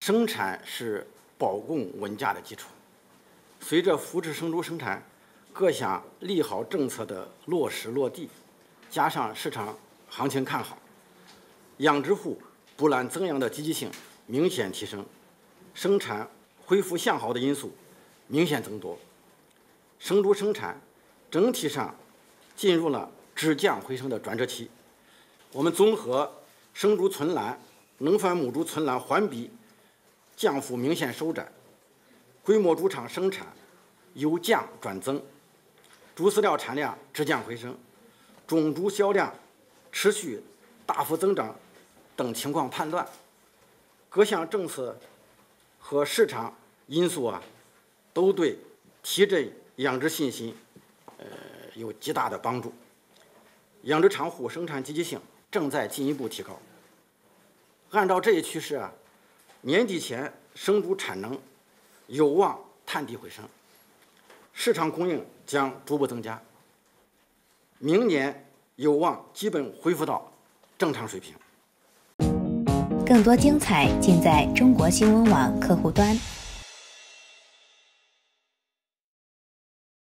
生产是保供稳价的基础。随着扶持生猪生产各项利好政策的落实落地，加上市场行情看好，养殖户补栏增养的积极性明显提升，生产恢复向好的因素明显增多，生猪生产整体上进入了止降回升的转折期。我们综合生猪存栏、能繁母猪存栏环比降幅明显收窄，规模猪场生产由降转增，猪饲料产量止降回升，种猪销量持续大幅增长等情况判断，各项政策和市场因素都对提振养殖信心有极大的帮助。养殖场户生产积极性正在进一步提高。按照这一趋势年底前生猪产能有望探底回升，市场供应将逐步增加，明年有望基本恢复到正常水平。 更多精彩尽在中国新闻网客户端。